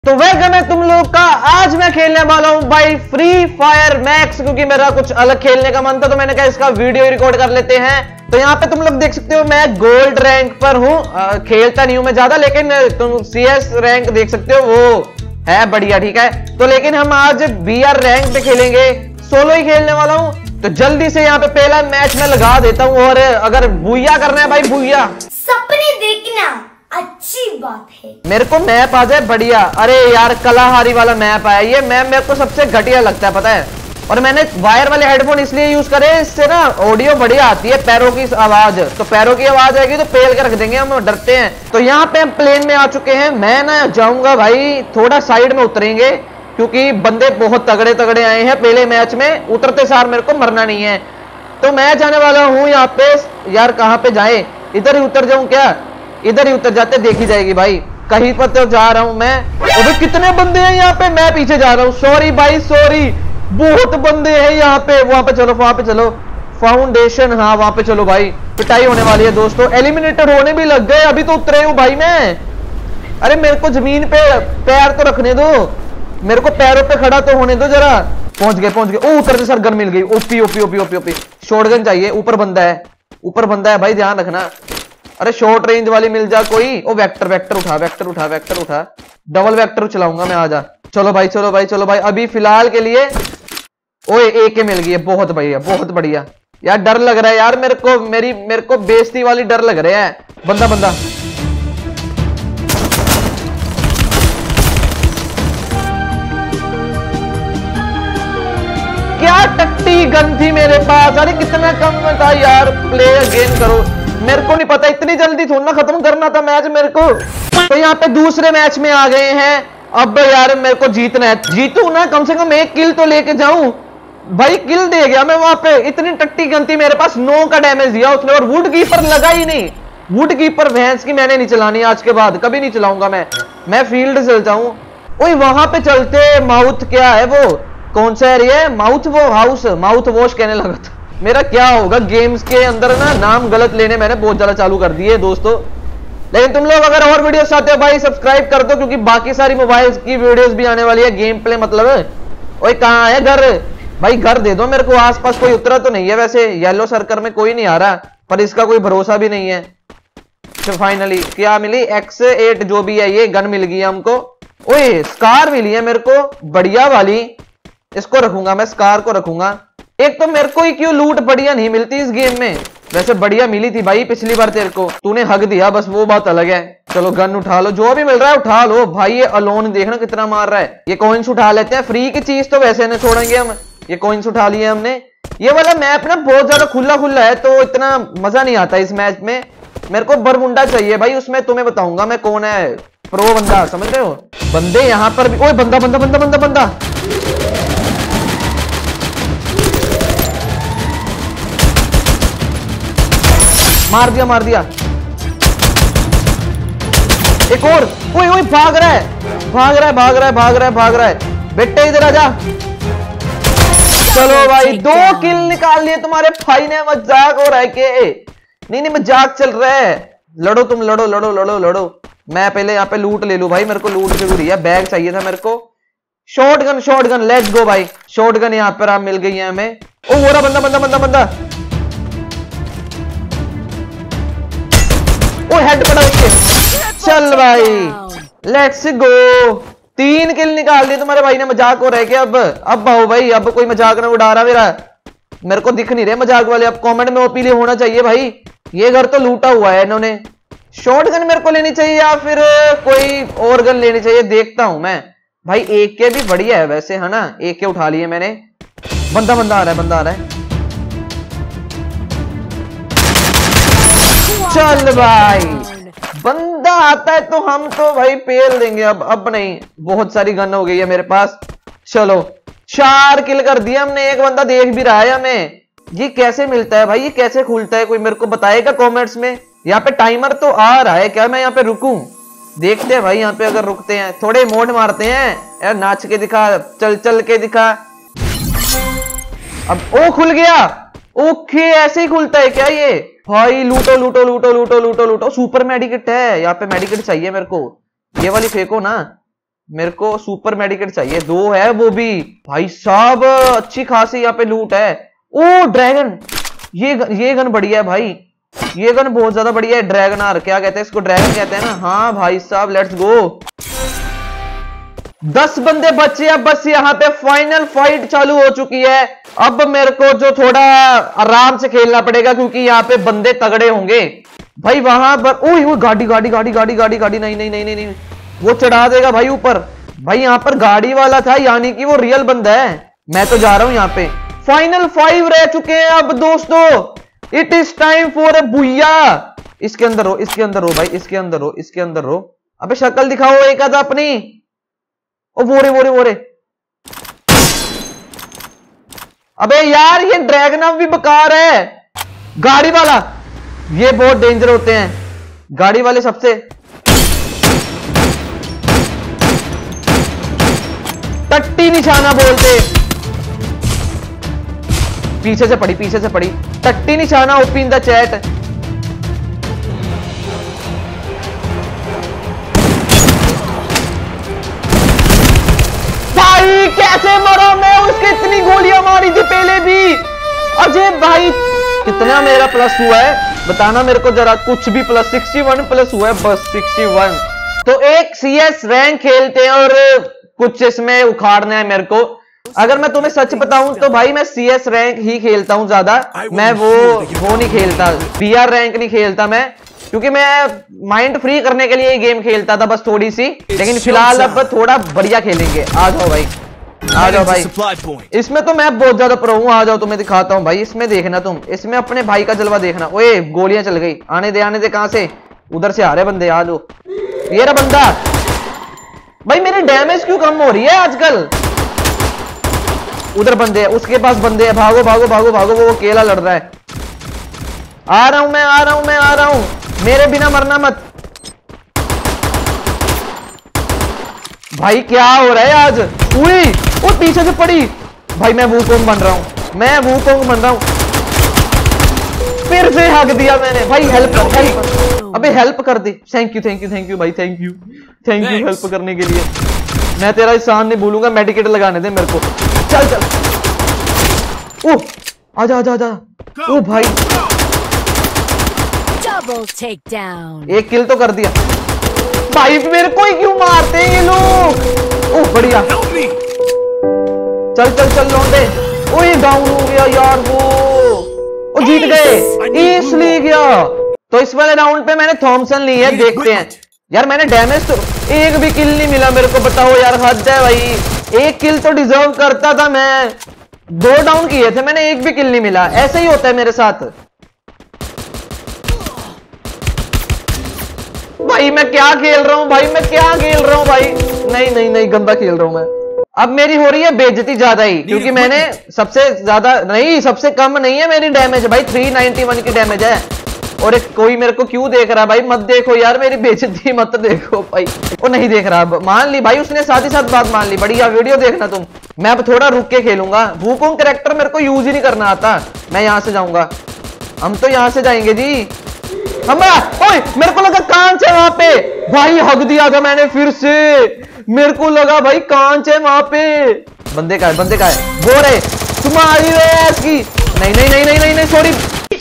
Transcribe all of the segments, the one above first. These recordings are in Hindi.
तो वेलकम है तुम लोग का। आज मैं खेलने वाला हूं भाई फ्री फायर मैक्स, क्योंकि मेरा कुछ अलग खेलने का मन था तो मैंने कहा इसका वीडियो रिकॉर्ड कर लेते हैं। तो यहाँ पे तुम लोग देख सकते हो मैं गोल्ड रैंक पर हूँ। खेलता नहीं हूं मैं ज्यादा, लेकिन तुम CS रैंक देख सकते हो, वो है बढ़िया। ठीक है, तो लेकिन हम आज BR रैंक पे खेलेंगे, सोलो ही खेलने वाला हूँ। तो जल्दी से यहाँ पे पहला मैच में लगा देता हूँ, और अगर बुया करना है भाई बुया, सपने देखना अच्छी बात है। मेरे को मैप आ जाए बढ़िया। अरे यार कलाहारी वाला मैप आया, ये मैप मेरे को सबसे घटिया लगता है पता है। और मैंने वायर वाले हेडफोन इसलिए यूज करे, इससे ना ऑडियो बढ़िया आती है, पैरों की आवाज। तो पैरों की आवाज आएगी तो पेल के रख देंगे, हम डरते हैं। तो यहाँ पे हम प्लेन में आ चुके हैं। मैं ना जाऊंगा भाई, थोड़ा साइड में उतरेंगे क्योंकि बंदे बहुत तगड़े तगड़े आए हैं पहले मैच में। उतरते सार मेरे को मरना नहीं है, तो मैं जाने वाला हूँ यहाँ पे। यार कहाँ पे जाए, इधर ही उतर जाऊं क्या? इधर ही उतर जाते, देखी जाएगी भाई। कहीं पर तो जा रहा हूं मैं। अबे कितने बंदे हैं यहाँ पे, मैं पीछे जा रहा हूँ। सॉरी भाई सॉरी, बहुत बंदे हैं यहाँ पे। वहां पे चलो, वहां पे चलो, फाउंडेशन, हाँ वहां पे चलो भाई। पिटाई होने वाली है दोस्तों, एलिमिनेटेड होने भी लग गए, अभी तो उतरे हूँ भाई मैं। अरे मेरे को जमीन पे पैर तो रखने दो, मेरे को पैरों पे खड़ा तो होने दो जरा। पहुंच गए पहुंच गए। ओ उतरते सर गन मिल गई। OP OP OP OP OP shotgun चाहिए। ऊपर बंदा है, ऊपर बंदा है भाई, ध्यान रखना। अरे शॉर्ट रेंज वाली मिल जा कोई। ओ वेक्टर वेक्टर उठा, वेक्टर उठा, वेक्टर उठा। डबल वेक्टर चलाऊंगा मैं, आजा। चलो भाई चलो भाई चलो भाई। अभी फिलहाल के लिए ओए AK मिल गई है, बहुत बढ़िया बहुत बढ़िया। यार डर लग रहा है यार मेरे को, मेरे को बेइज्जती वाली डर लग रहा है। बंदा बंदा क्या टट्टी गन थी मेरे पास। अरे कितना कम था यार। प्ले अगेन करो, मेरे को नहीं पता इतनी जल्दी थोड़ा ना खत्म करना था मैच मेरे को। तो यहाँ पे दूसरे मैच में आ गए हैं। अब यार मेरे को जीतना है, जीतू ना, कम से कम एक किल तो लेके जाऊं भाई। किल दे गया मैं वहां पे, इतनी टट्टी गन थी मेरे पास। 9 का डैमेज दिया उसने, और वुड कीपर लगा ही नहीं। वुड कीपर भैंस की मैंने नहीं चलानी आज के बाद, कभी नहीं चलाऊंगा मैं फील्ड से चलता हूँ। ओए वहां पे चलते। माउथ क्या है वो, कौन सा एरिया है? माउथ वो हाउस, माउथ वॉश कहने लगा था। मेरा क्या होगा गेम्स के अंदर ना, नाम गलत लेने मैंने बहुत ज्यादा चालू कर दिए दोस्तों। लेकिन तुम लोग अगर और वीडियोस चाहते हो भाई सब्सक्राइब कर दो, क्योंकि बाकी सारी मोबाइल की वीडियोस भी आने वाली है, गेम प्ले मतलब। ओए कहाँ है घर भाई? घर दे दो मेरे को। आसपास कोई उतरा तो नहीं है वैसे, येलो सर्कल में कोई नहीं आ रहा, पर इसका कोई भरोसा भी नहीं है। तो फाइनली क्या मिली? X8 जो भी है, ये गन मिल गई हमको। ओए स्कार मिली है मेरे को बढ़िया वाली, इसको रखूंगा मैं, स्कार को रखूंगा। एक तो मेरे को ही क्यों लूट बढ़िया नहीं मिलती इस गेम में, वैसे बढ़िया मिली थी भाई पिछली बार। तेरे को तूने हक दिया बस, वो बात अलग है। चलो गन उठा लो, जो भी मिल रहा है उठा लो भाई। ये अलोन देखना कितना मार रहा है। ये कॉइन्स उठा लेते हैं, फ्री की चीज तो वैसे न छोड़ेंगे हम। ये कॉइन्स उठा लिए हमने। ये वाला मैप ना बहुत ज्यादा खुला खुला है, तो इतना मजा नहीं आता इस मैच में। मेरे को बरमुंडा चाहिए भाई, उसमें तुम्हें बताऊंगा मैं कौन है प्रो बंदा, समझ रहे हो? बंदे यहाँ पर भी। ओए बंदा बंदा बंदा बंदा बंदा मार दिया मार दिया। एक और। ओए ओए भाग रहा है भाग रहा है भाग रहा है भाग रहा है भाग रहा है। बेटे इधर आजा। चलो भाई 2 किल निकाल लिए तुम्हारे भाई ने। मजाक हो रहा है के? नहीं नहीं मजाक चल रहा है। लड़ो तुम, लड़ो लड़ो लड़ो लड़ो। मैं पहले यहाँ पे लूट ले लूं भाई, मेरे को लूट जरूरी है। बैग चाहिए था मेरे को। शॉटगन शॉटगन लेट्स गो भाई। शॉटगन यहाँ पर आप मिल गई है हमें। ओ वो रहा बंदा बंदा बंदा बंदा। ओ हेड पड़ा उसके। चल भाई लेट्स गो। 3 किल निकाल दिए तुम्हारे भाई ने। मजाक हो रहा है क्या? अब आओ भाई, अब कोई मजाक ना उड़ा रहा मेरा। मेरे को दिख नहीं रहे मजाक वाले। अब कमेंट में ओपी होना चाहिए भाई। ये घर तो लूटा हुआ है इन्होंने। शॉटगन मेरे को लेनी चाहिए या फिर कोई और गन लेनी चाहिए, देखता हूं मैं भाई। AK भी बढ़िया है वैसे, है ना? AK उठा लिए मैंने। बंदा बंदा आ रहा है, बंदा आ रहा है। चल भाई बंदा आता है तो हम तो भाई पेल देंगे। अब नहीं, बहुत सारी गन हो गई है मेरे पास। चलो 4 किल कर दिया हमने। एक बंदा देख भी रहा है हमें। ये कैसे मिलता है भाई, ये कैसे खुलता है? कोई मेरे को बताएगा कमेंट्स में। यहाँ पे टाइमर तो आ रहा है क्या? मैं यहाँ पे रुकूं? देखते हैं भाई यहाँ पे अगर रुकते हैं। थोड़े मोड मारते हैं यार, नाच के दिखा, चल चल के दिखा। अब ओ खुल गया। ओके ऐसे ही खुलता है क्या ये? भाई लूटो लूटो लूटो लूटो लूटो लूटो। सुपर मेडिकेट है यहाँ पे, मेडिकेट चाहिए मेरे को। ये वाली फेंको ना। मेरे को सुपर मेडिकेट चाहिए, 2 है वो भी भाई साहब। अच्छी खासी यहाँ पे लूट है। ओ ड्रैगन, ये गन बढ़िया है भाई, ये गन बहुत ज्यादा बढ़िया है। ड्रैगनर क्या कहते हैं इसको, ड्रैगन कहते हैं ना। हाँ भाई साहब लेट्स गो। 10 बंदे बचे, अब बस यहाँ पे फाइनल फाइट चालू हो चुकी है। अब मेरे को जो थोड़ा आराम से खेलना पड़ेगा क्योंकि यहाँ पे बंदे तगड़े होंगे भाई। वहां पर ओह गाड़ी गाड़ी गाड़ी गाड़ी गाड़ी गाड़ी नहीं नहीं नहीं नहीं नहीं, वो चढ़ा देगा भाई ऊपर। भाई यहाँ पर गाड़ी वाला था, यानी कि वो रियल बंदा है। मैं तो जा रहा हूं यहाँ पे। फाइनल 5 रह चुके हैं अब दोस्तों। It is time for a booyah. इसके अंदर हो, इसके अंदर हो भाई, इसके अंदर हो, इसके अंदर हो। अबे शक्ल दिखाओ एक आधा अपनी। ओ वो रे। अबे यार ये ड्रैगन भी बेकार है। गाड़ी वाला, ये बहुत डेंजर होते हैं गाड़ी वाले सबसे। टट्टी निशाना बोलते, पीछे से पड़ी टट्टी निशाना ओपन इन द चैट। भाई कैसे मरा मैं, उसके इतनी गोलियां मारी थी पहले भी। अजय भाई कितना मेरा प्लस हुआ है बताना मेरे को जरा, कुछ भी प्लस 61 प्लस हुआ है बस 61। तो एक CS रैंक खेलते हैं और कुछ इसमें उखाड़ना है मेरे को। अगर मैं तुम्हें सच बताऊं तो भाई मैं CS रैंक ही खेलता हूं ज्यादा। मैं वो नहीं खेलता, BR रैंक नहीं खेलता मैं, क्योंकि मैं माइंड फ्री करने के लिए गेम खेलता था बस थोड़ी सी। लेकिन फिलहाल अब थोड़ा बढ़िया खेलेंगे। आ जाओ भाई, आ जाओ भाई। इसमें तो मैं बहुत ज्यादा प्रो हूं। आ जाओ तुम्हें दिखाता हूं भाई। इसमें देखना तुम, इसमें अपने भाई का जलवा देखना। ओए गोलियां चल गई, आने दे कहां से, उधर से आ रहे बंदे। आ जाओ, ये रहा बंदा। भाई मेरी डैमेज क्यों कम हो रही है आजकल। उधर बंदे है, उसके पास बंदे है। भागो भागो भागो भागो, वो अकेला लड़ रहा है। आ रहा हूं, मेरे बिना मरना मत। भाई क्या हो रहा है आज। वो पीछे से पड़ी भाई। मैं वूकोंग बन रहा हूं, फिर से हक दिया मैंने भाई। हेल्प अबे हेल्प कर दी। थैंक यू भाई, थैंक यू हेल्प करने के लिए। मैं तेरा एहसान नहीं भूलूंगा। मेडिकेट लगाने दे मेरे को। चल ओह आजा। ओ भाई एक किल तो कर दिया भाई। मेरे को ही क्यों मारते हैं ये लोग। ओह बढ़िया, चल लौंडे। ओ ये डाउन हो गया यार। वो जीत गए, इसलिए गया। तो इस वाले राउंड पे मैंने थॉमसन ली है, देखते हैं यार। मैंने डैमेज तो एक भी किल नहीं मिला मेरे को, बताओ यार। हद है भाई, एक किल तो डिजर्व करता था मैं। 2 डाउन किए थे मैंने, एक भी किल नहीं मिला। ऐसे ही होता है मेरे साथ भाई। मैं क्या खेल रहा हूं भाई, नहीं गंदा खेल रहा हूं मैं। अब मेरी हो रही है बेइज्जती ज्यादा ही, क्योंकि मैंने सबसे कम नहीं है मेरी डैमेज भाई। 391 की डैमेज है। और एक कोई मेरे को क्यों देख रहा भाई। मत देखो यार मेरी बेइज्जती, मत देखो भाई। वो नहीं देख रहा, मान ली भाई उसने साथ ही साथ बात मान ली। बढ़िया, वीडियो देखना तुम। मैं अब थोड़ा रुक के खेलूंगा। वूकोंग कैरेक्टर मेरे को यूज ही नहीं करना आता। मैं यहां से जाऊंगा, हम तो यहां से जाएंगे जी। ओए मेरे को लगा कांच है वहां पे भाई। हक दिया था मैंने फिर से। मेरे को लगा भाई कांच है वहां पे। बंदे का है वो रे। तुम्हारी रेस की नहीं सॉरी।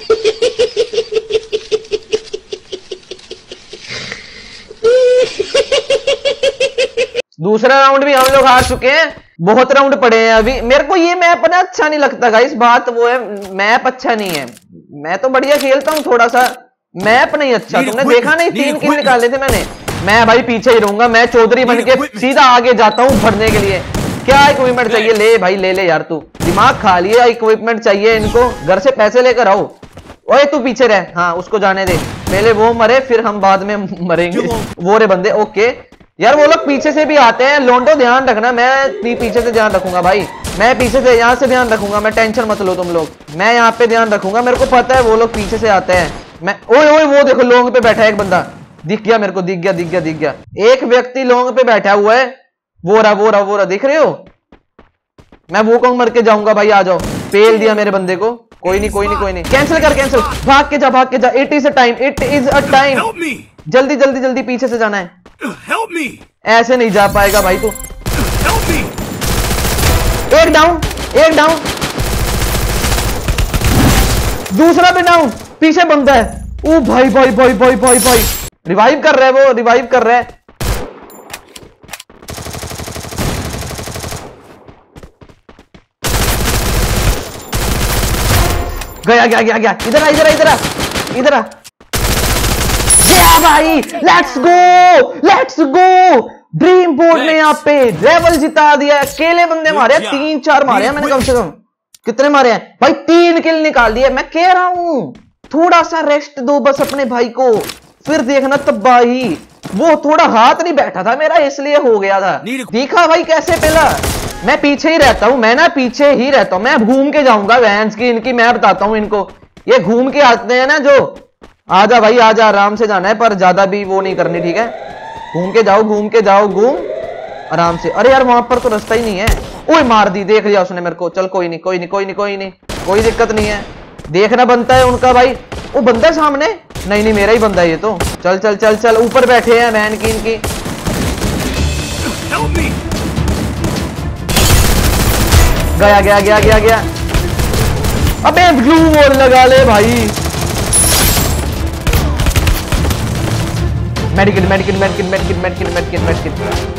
दूसरा राउंड भी हम लोग हार चुके हैं। बहुत राउंड पड़े हैं अभी। मेरे को ये मैप ना अच्छा नहीं लगता गाइस। बात वो है, मैप अच्छा नहीं है। मैं तो बढ़िया खेलता हूँ, थोड़ा सा मैप नहीं अच्छा। तुमने देखा नहीं, 3 किल निकाले थे मैंने। मैं भाई पीछे ही रहूंगा। मैं चौधरी बन के सीधा आगे जाता हूँ भरने के लिए। क्या इक्विपमेंट चाहिए? ले भाई ले यार, तू दिमाग खा लिए। इक्विपमेंट चाहिए इनको, घर से पैसे लेकर आओ। ओए तू पीछे रह, हाँ उसको जाने दे। पहले वो मरे फिर हम बाद में मरेंगे। वो रे बंदे। ओके यार, वो लोग पीछे से भी आते हैं। लोंडो ध्यान रखना, मैं पीछे से ध्यान रखूंगा भाई। मैं पीछे से यहाँ से ध्यान रखूंगा। मैं टेंशन मत लो तुम लोग, मैं यहाँ पे ध्यान रखूंगा। मेरे को पता है वो लोग पीछे से आते हैं। मैं ओए वो देखो लोंग पे बैठा है एक बंदा। दिख गया मेरे को, दिख गया। एक व्यक्ति लोंग पे बैठा हुआ है। वो रहा दिख रहे हो। मैं वो कौन मर के जाऊंगा भाई। आ जाओ, पेल दिया मेरे बंदे को। कोई नहीं। कैंसिल। भाग के जा। It is a time. जल्दी पीछे से जाना है। ऐसे नहीं जा पाएगा भाई तू। एक डाउन, एक डाउन, दूसरा भी डाउन, पीछे बंदा है। ओ भाई भाई भाई भाई भाई भाई, रिवाइव कर रहा है वो, रिवाइव कर रहा है। गया गया गया गया, इधर आ इधर आ इधर आ इधर आ, गया भाई। Let's go, let's go. Dream board ने यहाँ पे लेवल जिता दिया। अकेले बंदे मारे, 3-4 मारे हैं मैंने कम से कम। कितने मारे हैं भाई? 3 किल निकाल दिए। मैं कह रहा हूं थोड़ा सा रेस्ट दो बस अपने भाई को, फिर देखना तबाही। वो थोड़ा हाथ नहीं बैठा था मेरा, इसलिए हो गया था। देखा भाई कैसे पहला। मैं पीछे ही रहता हूं, मैं ना पीछे ही रहता हूं। मैं घूम के जाऊंगा वैन्स की इनकी, मैं बताता हूं इनको। ये घूम के आते हैं ना जो। आजा भाई आजा, आराम से जाना है पर ज्यादा भी वो नहीं करनी, ठीक है? घूम के जाओ, घूम के जाओ, घूम आराम से। अरे यार वहां पर तो रास्ता ही नहीं है। ओए मार दी, देख लिया उसने मेरे को। चल कोई नहीं कोई नहीं कोई नहीं कोई नहीं, कोई दिक्कत नहीं है। देखना बनता है उनका भाई। वो बंदा है सामने, नहीं नहीं मेरा ही बंदा है ये तो। चल चल चल चल, ऊपर बैठे हैं वैन की इनकी। गया गया गया गया गया। अबे ग्लू वॉल लगा ले भाई। Medicate medicate medicate medicate medicate medicate medicate.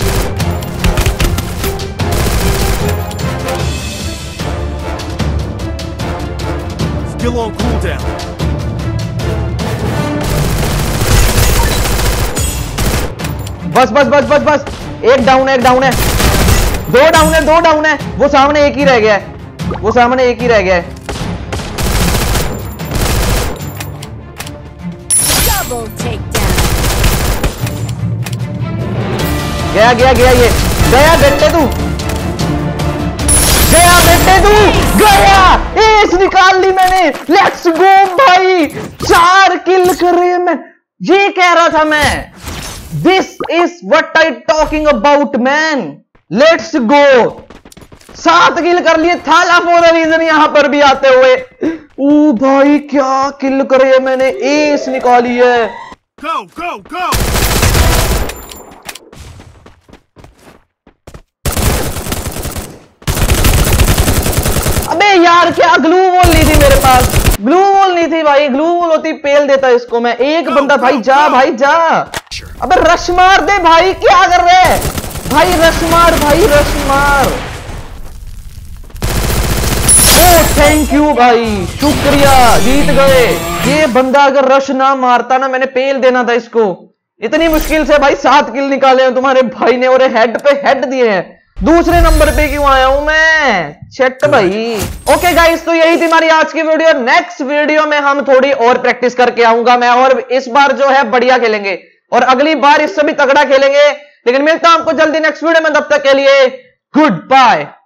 Still on cooldown. बस बस बस बस बस, एक डाउन है, एक डाउन है, 2 डाउन है, 2 डाउन है। वो सामने एक ही रह गया है, वो सामने एक ही रह गया है। Double takedown. गया गया गया, ये गया बेटे तू, गया बेटे तू, गया। एस निकाल ली मैंने। लेट्स गो भाई, 4 किल करे मैं। ये कह रहा था मैं, this is what I talking about man. Let's go, 7 kill कर लिए। थाला फॉर अ रीजन यहां पर भी आते हुए। ओ भाई क्या किल करे मैंने, एस निकाली है। Go, go, go! अबे यार क्या ग्लू वॉल नहीं थी मेरे पास, ग्लू वॉल नहीं थी भाई। ग्लू वॉल होती पेल देता इसको मैं। एक बंदा भाई, जा भाई जा। अबे रश मार दे भाई, क्या कर रहे हैं भाई? रश मार भाई, रश मार। ओ थैंक यू भाई, शुक्रिया, जीत गए। ये बंदा अगर रश ना मारता ना, मैंने पेल देना था इसको। इतनी मुश्किल से भाई 7 किल निकाले हैं तुम्हारे भाई ने, और हेड पे हेड दिए हैं। दूसरे नंबर पे क्यों आया हूं मैं? चेट भाई। ओके गाइस, तो यही थी हमारी आज की वीडियो। नेक्स्ट वीडियो में हम थोड़ी और प्रैक्टिस करके आऊंगा मैं, और इस बार जो है बढ़िया खेलेंगे, और अगली बार इससे भी तगड़ा खेलेंगे। लेकिन मिलता हूं आपको जल्दी नेक्स्ट वीडियो में, तब तक के लिए गुड बाय।